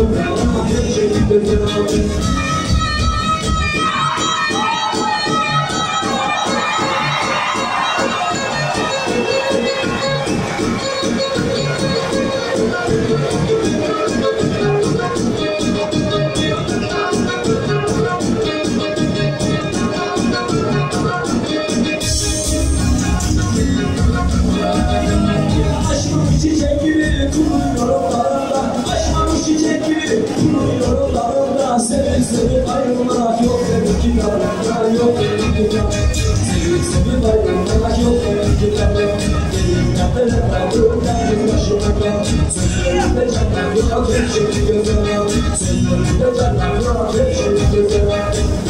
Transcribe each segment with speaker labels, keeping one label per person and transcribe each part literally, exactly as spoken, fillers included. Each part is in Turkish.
Speaker 1: toprağa her şey güzel. Çiçek gibi kuruyorum dalında, açmamış çiçek gibi kuruyorum dalında. Sevip sevip ayrılmak yok benim kitabımda, yok benim kitabımda. Sevip sevip ayrılmak yok benim kitabımda. Benim yaptığım kaldım yalnız başımda. Sözlerimde canlanıyor her şey güzel. Sözlerimde canlanıyor her şey güzel.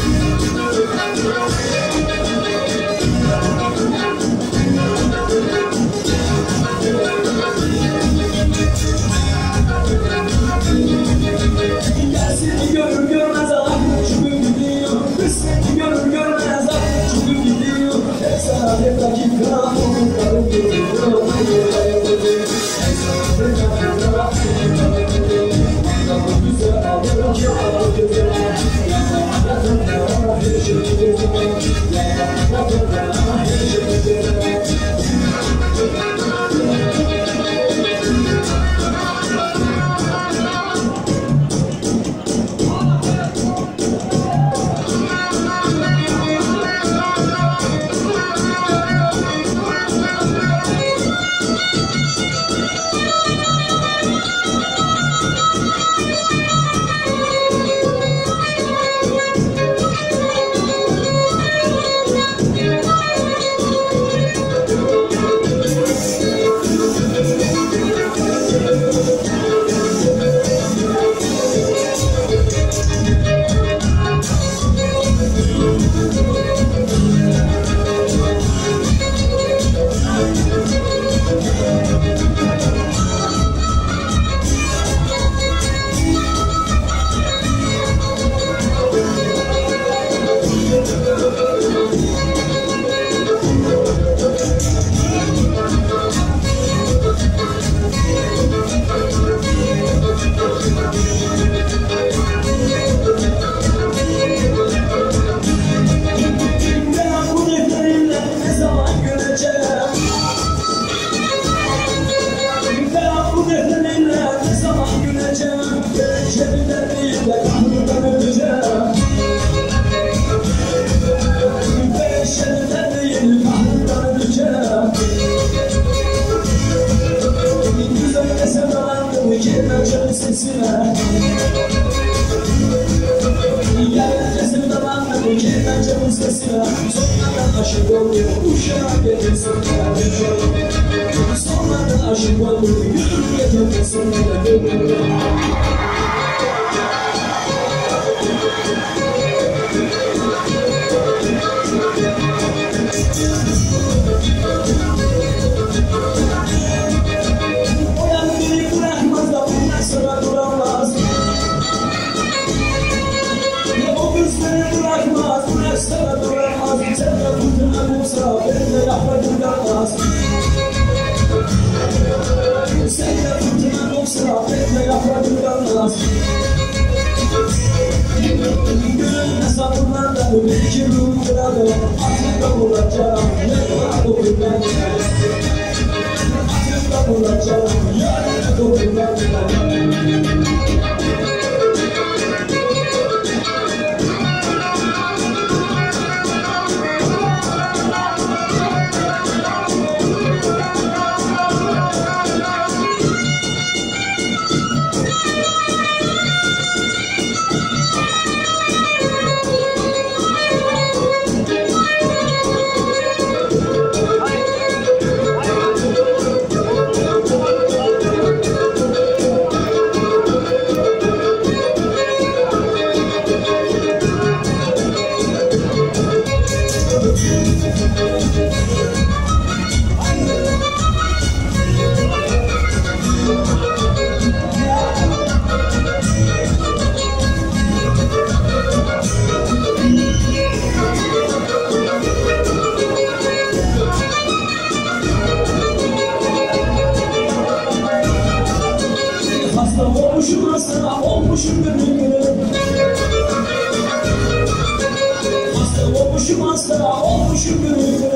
Speaker 1: Seni görür görmez aklım çıkıp gidiyor. Seni görür görmez aklım çıkıp gidiyor. Hep sana hep dakika umutlarım geliyor. Hep sana hep dakika umutlarım geliyor. Anlamı güzel alırım ki alır güzel. Yakınlara her şey güzel. Yakınlara her şey güzel. Sesine Yalnızca sevdalandım bu kirden camın sesine. Sonradan aşık oldum uşağa getirsin Sonradan aşık oldum yürür getirsin Sen de fırtına yoksa bekle yaprakın kalmaz. Gönlüne sapırlarla belki ruhum kıralı. Aklımda olacağım ne dokundan Aklımda olacağım yarın dokundan Hasta olmuşum hasta olmuşum gönlüm. Hasta olmuşum hasta olmuşum gönlüm.